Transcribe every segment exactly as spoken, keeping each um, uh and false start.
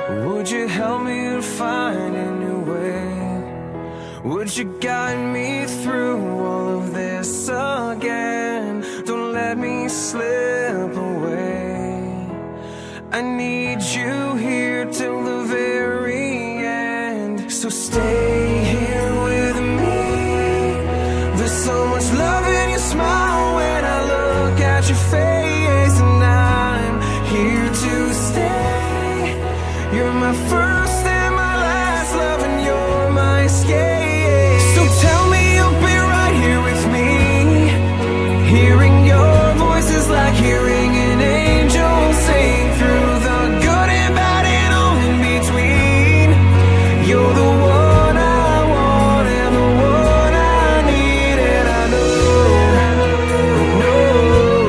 Would you help me to find a new way? Would you guide me through all of this again? Don't let me slip away. I need you here till the very end. So stay here with me. There's so much love in your smile when I look at your face, and I'm here to stay. You're my first and my last love, and you're my escape. So tell me you'll be right here with me. Hearing your voice is like hearing an angel sing, through the good and bad and all in between. You're the one I want and the one I need, and I know, I know.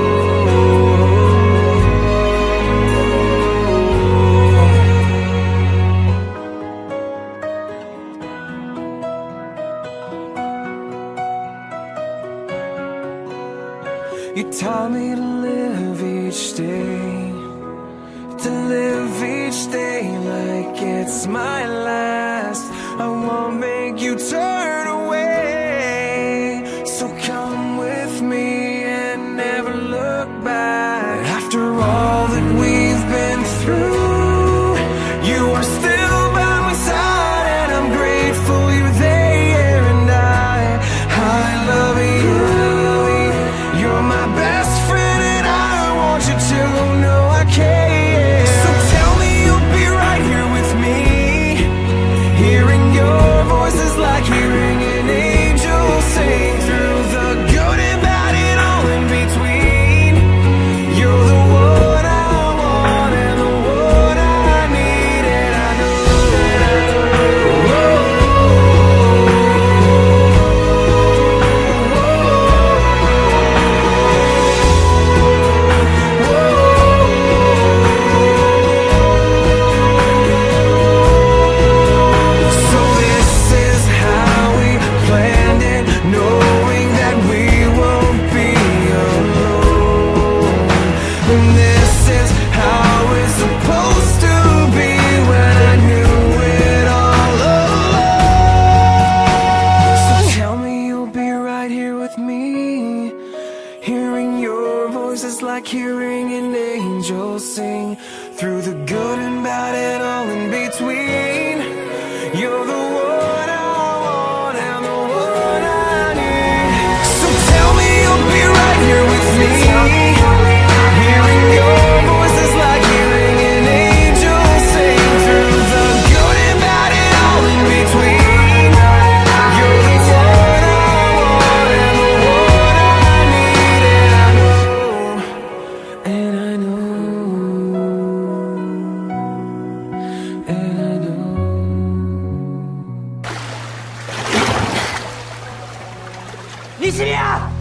You taught me to live each day, to live each day like it's my last. I won't make you turn away, so come with me and never look back. After all that we've been through, you are still by my side, and I'm grateful you're there. And I, I love you. You're my best friend, and I want you to know I care. So tell me you'll be right here with me. Hearing your voice is like hearing an angel sing, through the good and bad and all in between. You're the one I want and the one I need, and I know. So this is how we planned it, knowing that we won't be alone. And this is how it's supposed to be, when I knew it all along. So tell me you'll be right here with me. Hearing your voice is like hearing an angel sing, through the good and bad and all in between. You're the one I want and the one I need. So tell me you'll be right here with me. Hearing your voice is like hearing an angel sing, through the good and bad and all in between. You're the one I want and the one I need, and I know, and I know, and I know. Licia!